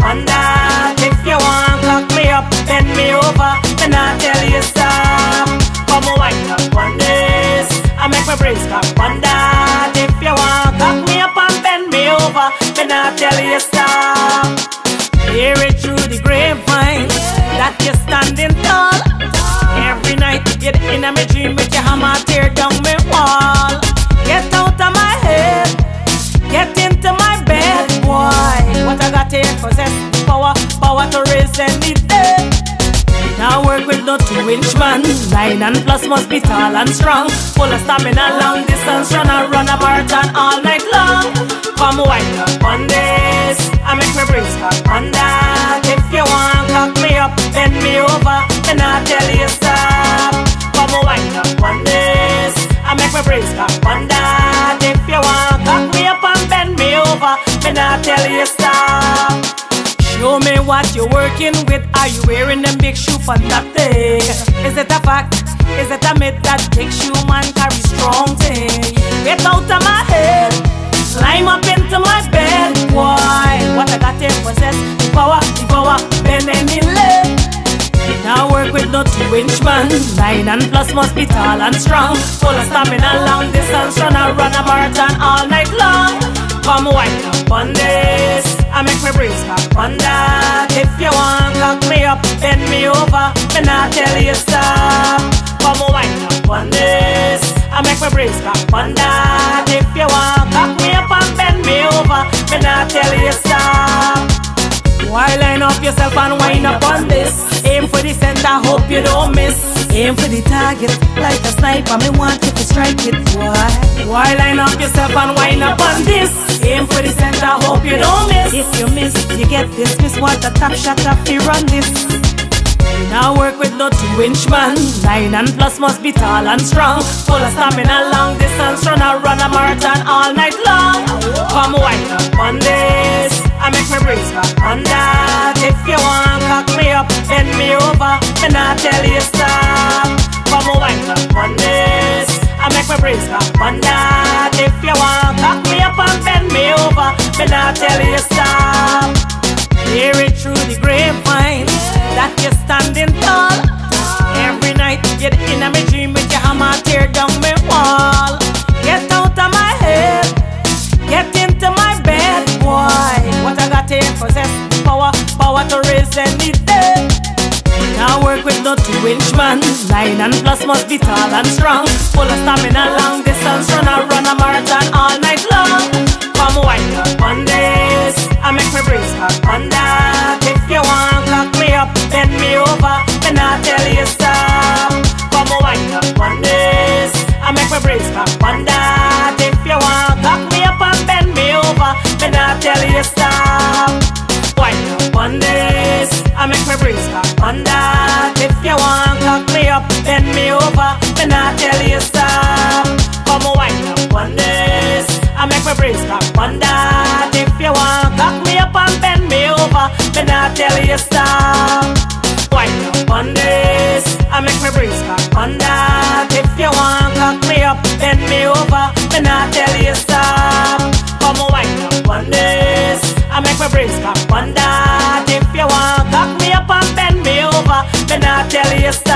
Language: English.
on that. If you want cock me up, bend me over, then I tell you stop. Come wind up on this, I make my brace cock on that. If you want cock me up and bend me over, then I tell you stop. Hear it through the grapevine that you're standing tall. Every night you're in my dream with your hammer tear down my wall. Get out of my head, get into my bed, boy. What I got here possess power to raise any dead. Now work with no 2-inch man, 9 and plus must be tall and strong. Full of stamina, long distance runner, run a marathon all night long. Come wind up on this, I make my brace cock on that. If you want cock me up, bend me over, then I tell you stop. Come wind up on this, I make my brace cock on that. If you want cock me up and bend me over, then I tell you stop. Show me what you're working with. Are you wearing them big shoes for nothing? Is it a fact? Is it a myth that big shoe man carry strong thing? Get out of my head, climb up into my bed, boy. What I got here possess power, bend any leg. Now work with no 2-inch man, 9 and plus must be tall and strong. Full of stamina, long distance runner, run a marathon all night long. Come wind up on this, I make my brace cock on that. If you want cock me up, bend me over, then I tell you stop. Come wind up on this, I make my brace cock on that. If you want cock me up and bend me over, then I tell you stop. Why line up yourself and wind up on this? Aim for the center, hope you don't miss. Aim for the target, like a sniper, me want you to strike it, boy. Why line up yourself and wind up on this? Aim for the center, hope you don't miss. If you miss, you get dismissed. What a top shot if you run this. Now work with no 2-inch man, 9 and plus must be tall and strong. Full of stamina, long distance runner, run a marathon all night long. Come wind up on this, I make my brace cock on that. If you want cock me up, bend me over, then I tell you stop. Come wind up on this, I make my brace cock on that. If you want cock me up and bend me over, then I tell you stop. Hear it through the grapevine that you're standing tall. Every night you're in my dream with your hammer tear down my wall. Get out of my head, get into my bed, boy. What I got here possess power to raise any dead. Now work with no 2-inch man, 9 and plus must be tall and strong. Full of stamina, long distance runner, run a marathon all night long. Come wind up on this, I make my brace cock on that. If you want cock me up, bend me over, then I tell you stop. Come wind up on this, I make my brace cock on that. If you want cock me up and bend me over, then I tell you stop. Wind up on this, I make my brace cock on that. If you want cock me up, bend me over, then I tell you stop. Come wind up on this, I make my brace cock on that. If you want cock me up and bend me over, then I tell you stop. Wind up on this, I make my brace cock on that. If you want cock me up, bend me over, then I tell you stop. Come wind up on this, I make my brace cock on that. If you want cock me up and bend me over, then I tell you stop.